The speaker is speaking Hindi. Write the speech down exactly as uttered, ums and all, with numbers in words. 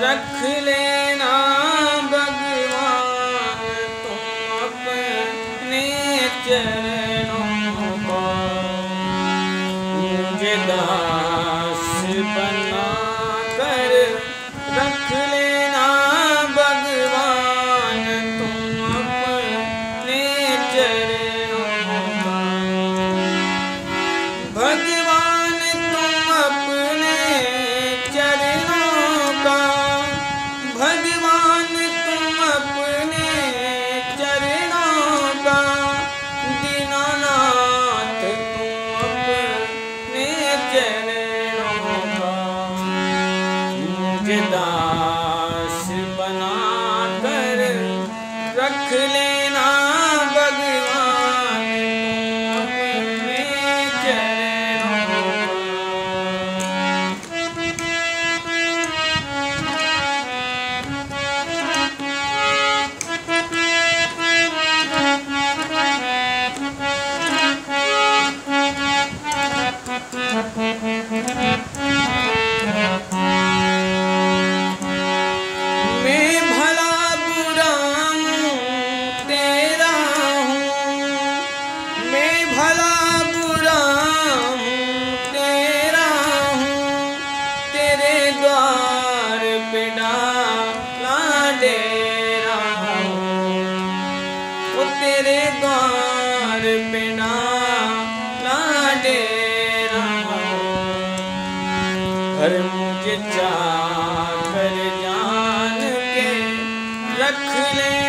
रख लेना भगवान तुम अपने चरणों को, मुझे दास बना कर रख लेना भगवान तुम अपने चरणों को। भगवान तुम अपने चरणों का, भगवान तुम अपने चरणों का, दीनानाथ तुम अपने चरणों का, मुझे दास बना कर रख लेना भगवान तुम अपने चरणों मैं भला बुरा हूँ तेरा हूँ, मैं भला बुरा हूँ तेरा हूँ, तेरे द्वार पे डाला डेरा हूँ, वो तेरे द्वार पे डाला डेरा हूँ। हर मुझे चाह कर जान के रख ले